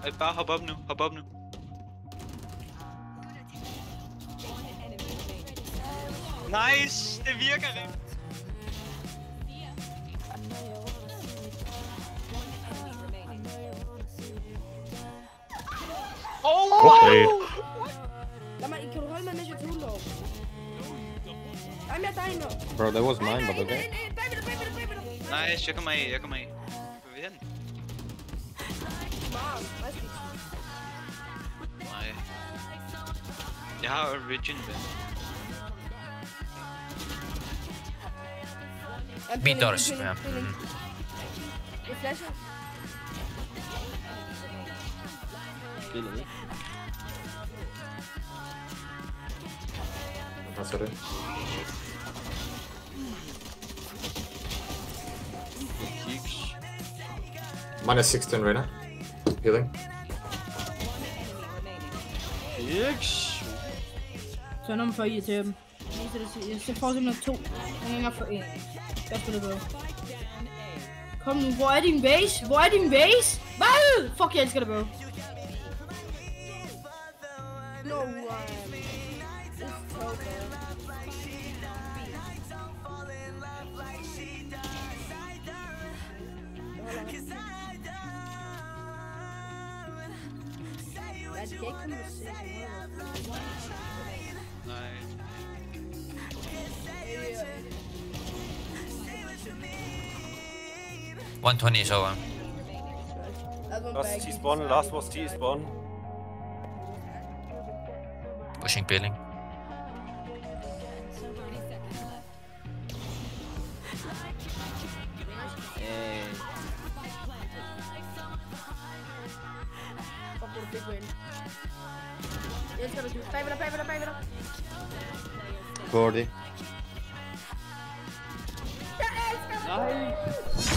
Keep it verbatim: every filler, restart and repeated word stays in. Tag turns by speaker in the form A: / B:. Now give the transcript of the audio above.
A: Bare hop op nu, hop op nu. Nice! Det virker ikke. Oh!
B: Okay.
C: Lad mig, kan du holde mig med your tool dog? I'm not dying now.
B: Bro, that was mine, but okay.
A: Nice, jeg kommer af, jeg kommer af. Hvor er vi hen? Nej. Jeg har Origin med.
D: Midors, ja.
C: Jeg flasher.
E: Spiller vi.
B: Hvad så det? Minus sixteen right now. Healing.
E: Yikes.
C: Så er nogen for at irritere dem. Jeg får simpelthen to. Jeg hænger for en. Hvad skal det gå? Kom nu, hvor er din base? Hvor er din base? Hvad? Fuck, jeg elsker det, bro. No way.
D: one twenty is over.
E: Last T-spawn, last was T-spawn.
D: Pushing building.
C: Jeg elsker dig, du. Bagved dig, bagved dig, bagved dig.
B: Gordy.
C: Jeg elsker dig!
E: Nej.